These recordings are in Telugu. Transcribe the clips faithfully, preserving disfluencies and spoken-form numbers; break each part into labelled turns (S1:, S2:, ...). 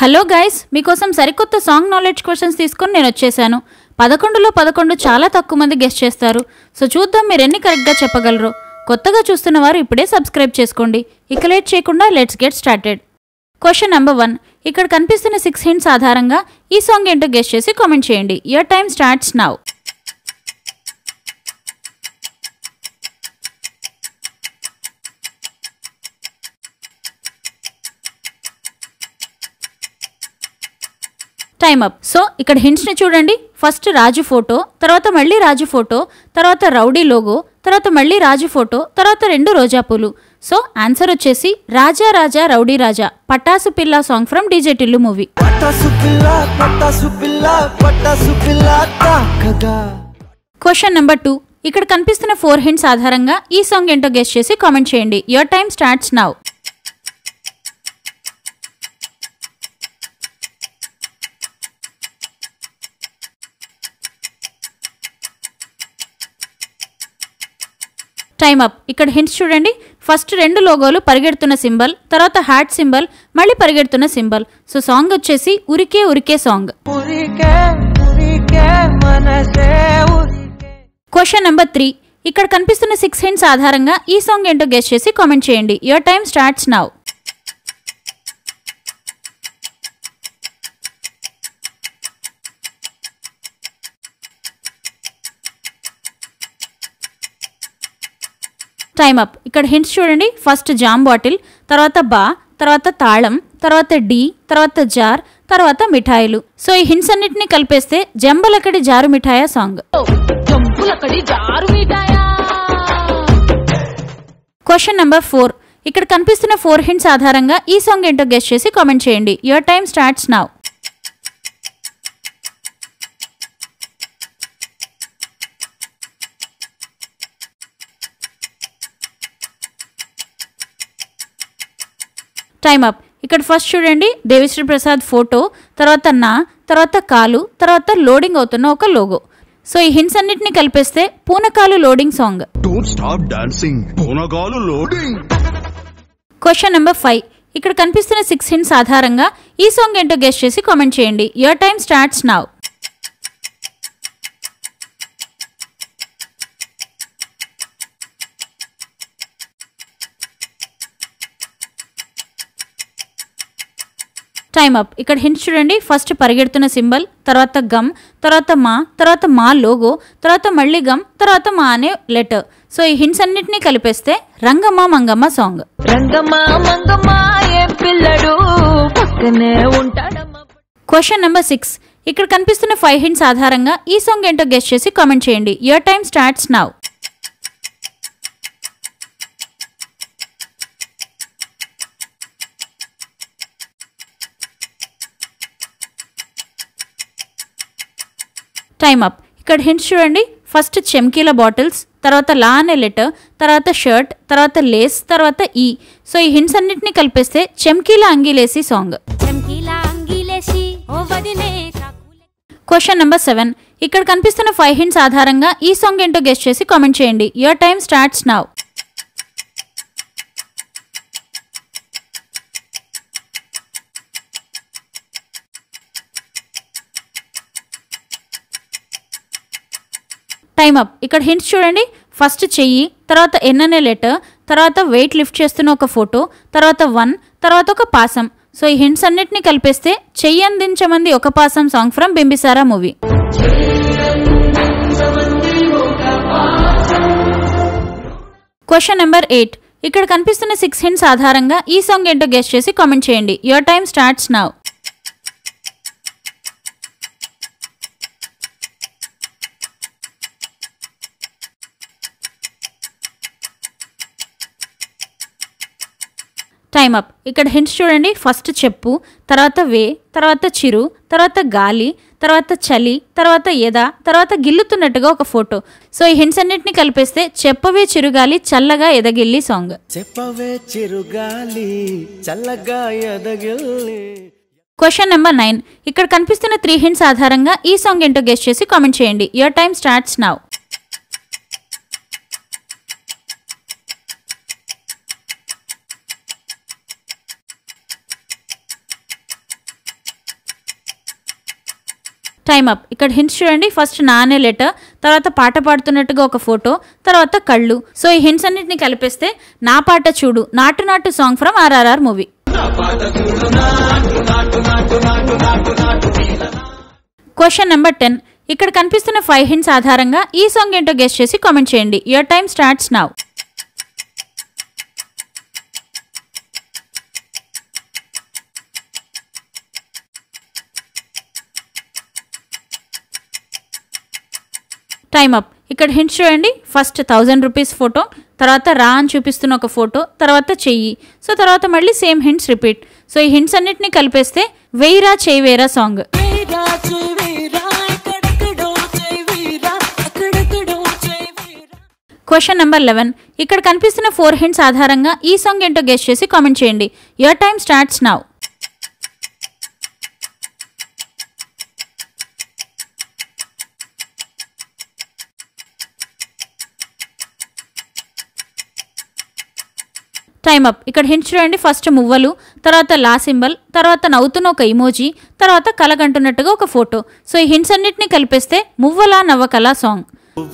S1: హలో గైస్, మీకోసం సరికొత్త సాంగ్ నాలెడ్జ్ క్వశ్చన్స్ తీసుకొని నేను వచ్చేసాను. పదకొండులో పదకొండు చాలా తక్కువ మంది గెస్ చేస్తారు. సో చూద్దాం మీరు ఎన్ని కరెక్ట్గా చెప్పగలరో. కొత్తగా చూస్తున్న వారు ఇప్పుడే సబ్స్క్రైబ్ చేసుకోండి. ఇక లేట్ చేయకుండా let's get started. Question number one. ఇక్కడ కనిపిస్తున్న సిక్స్ హింట్స్ ఆధారంగా ఈ సాంగ్ ఏంటో గెస్ చేసి కామెంట్ చేయండి. Your time starts now. Time up. So ఇక్కడ హింట్స్ని చూడండి. ఫస్ట్ రాజు ఫోటో, తర్వాత మళ్ళీ రాజు ఫోటో, తర్వాత రౌడీ లోగో, తర్వాత మళ్ళీ రాజు ఫోటో, తర్వాత రెండు రోజా పూలు. సో ఆన్సర్ వచ్చేసి రాజా రాజా రౌడీ రాజా పటాసు పిల్ల song from DJ Tillu movie. Question number two. ఇక్కడ కనిపిస్తున్న ఫోర్ హింట్స్ ఆధారంగా ఈ సాంగ్ ఏంటో గెస్ చేసి కామెంట్ చేయండి. Your time starts now. Time up. ఇక్కడ హింట్స్ చూడండి. ఫస్ట్ రెండు లోగోలు పరిగెడుతున్న సింబల్, తర్వాత హార్ట్ సింబల్, మళ్ళీ పరిగెడుతున్న సింబల్. సో సాంగ్ వచ్చేసి ఉరికే ఉరికే సాంగ్. Question number three. ఇక్కడ కనిపిస్తున్న సిక్స్ హింట్స్ ఆధారంగా ఈ సాంగ్ ఏంటో గెస్ చేసి కామెంట్ చేయండి. Your time starts now. Time up. ఇక్కడ హింట్స్ చూడండి. ఫస్ట్ జామ్ బాటిల్, తర్వాత బా, తర్వాత తాళం, తర్వాత డి, తర్వాత జార్, తర్వాత మిఠాయిలు. సో ఈ హింట్స్ అన్నిటిని కలిపేస్తే జంబలకడి జారు మిఠాయా సాంగ్. Question number four. ఇక్కడ కనిపిస్తున్న ఫోర్ హింట్స్ ఆధారంగా ఈ సాంగ్ ఏంటో గెస్ చేసి కామెంట్ చేయండి. Your time starts now. Time up. ఇక్కడ ఫస్ట్ చూడండి. దేవిశ్రీ ప్రసాద్ ఫోటో, తర్వాత నా, తర్వాత కాలు, తర్వాత లోడింగ్ అవుతున్న ఒక లోగో. సో ఈ హింట్స్ అన్నిటిని కలిపేస్తే పూనకాలు loading song. Question number five. ఇక్కడ కనిపిస్తున్న సిక్స్ హింట్స్ ఆధారంగా ఈ సాంగ్ ఏంటో గెస్ చేసి కామెంట్ చేయండి. Your time starts now. Time up. ఇక్కడ హింట్స్ చూడండి. ఫస్ట్ పరిగెడుతున్న సింబల్, తర్వాత గమ్, తర్వాత మా, తర్వాత మా లోగో, తర్వాత మళ్ళీ గమ్, తర్వాత మా అనే లెటర్. సో ఈ హింట్స్ అన్నిటినీ కలిపేస్తే రంగమ్మ మంగమ్మ సాంగ్. Question number six. ఇక్కడ కనిపిస్తున్న ఫైవ్ హింట్స్ ఆధారంగా ఈ సాంగ్ ఏంటో గెస్ చేసి కామెంట్ చేయండి. Your time starts now. Time up. ఇక్కడ హింట్స్ చూడండి. ఫస్ట్ చెమ్కీల బాటిల్స్, తర్వాత లా అనే లెటర్, తర్వాత షర్ట్, తర్వాత లేస్, తర్వాత ఈ. సో ఈ హింట్స్ అన్నిటిని కలిపేస్తే చెమ్కీల అంగీలేసి సాంగ్. Question number seven. ఇక్కడ కనిపిస్తున్న ఫైవ్ హింట్స్ ఆధారంగా ఈ సాంగ్ ఏంటో గెస్ చేసి కామెంట్ చేయండి. Your time starts now. Time up. ఇక్కడ హింట్స్ చూడండి. ఫస్ట్ చెయ్యి, తర్వాత ఎన్ అనే లెటర్, తర్వాత వెయిట్ లిఫ్ట్ చేస్తున్న ఒక ఫోటో, తర్వాత వన్, తర్వాత ఒక పాసం. సో ఈ హింట్స్ అన్నిటిని కలిపేస్తే చెయ్యి అందించమంది ఒక పాసం song from Bimbisara movie. Question number eight. ఇక్కడ కనిపిస్తున్న సిక్స్ హింట్స్ ఆధారంగా ఈ సాంగ్ ఏంటో గెస్ చేసి కామెంట్ చేయండి. Your time starts now. Time up. ఇక్కడ హింట్స్ చూడండి. ఫస్ట్ చెప్పు, తర్వాత వే, తర్వాత చిరు, తర్వాత గాలి, తర్వాత చలి, తర్వాత ఎద, తర్వాత గిల్లుతున్నట్టుగా ఒక ఫోటో. సో ఈ హింట్స్ అన్నిటిని కలిపేస్తే చెప్పవే చిరుగాలి చల్లగా ఎదగిల్లి సాంగ్. Question number nine. ఇక్కడ కనిపిస్తున్న త్రీ హింట్స్ ఆధారంగా ఈ సాంగ్ ఏంటో గెస్ చేసి కామెంట్ చేయండి. Your time starts now. Time up. ఇక్కడ హింట్స్ చూడండి. ఫస్ట్ నా అనే లెటర్, తర్వాత పాట పాడుతున్నట్టుగా ఒక ఫోటో, తర్వాత కళ్ళు. సో ఈ హింట్స్ అన్నిటిని కలిపేస్తే నా పాట చూడు నాటు నాటు song from RRR movie. Question number ten. ఇక్కడ కనిపిస్తున్న ఫైవ్ హింట్స్ ఆధారంగా ఈ సాంగ్ ఏంటో గెస్ చేసి కామెంట్ చేయండి. Your time starts now. Time up. ఇక్కడ హింట్స్ చూడండి. ఫస్ట్ థౌజండ్ రూపీస్ ఫోటో, తర్వాత రా అని చూపిస్తున్న ఒక ఫోటో, తర్వాత చెయ్యి. సో తర్వాత మళ్ళీ సేమ్ హింట్స్ రిపీట్. సో ఈ హింట్స్ అన్నిటిని కలిపేస్తే వెయ్యిరా చెయ్యి వేరా సాంగ్. Question number eleven. ఇక్కడ కనిపిస్తున్న ఫోర్ హింట్స్ ఆధారంగా ఈ సాంగ్ ఏంటో గెస్ చేసి కామెంట్ చేయండి. Your time starts now. Time up. ఇక్కడ హింట్స్ చూడండి. ఫస్ట్ మువ్వలు, తర్వాత లా సింబల్, తర్వాత నవ్వుతున్న ఒక ఇమోజీ, తర్వాత కలగంటున్నట్టుగా ఒక ఫోటో. సో ఈ హింట్స్ అన్నిటిని కలిపేస్తే మువ్వలా నవ్వకల song.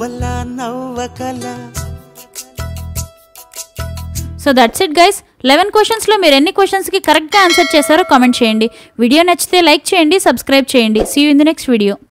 S1: So that's it guys. Eleven క్వశ్చన్స్లో మీరు ఎన్ని క్వశ్చన్స్కి కరెక్ట్గా ఆన్సర్ చేశారో కామెంట్ చేయండి. వీడియో నచ్చితే లైక్ చేయండి, సబ్స్క్రైబ్ చేయండి. See you in the next video.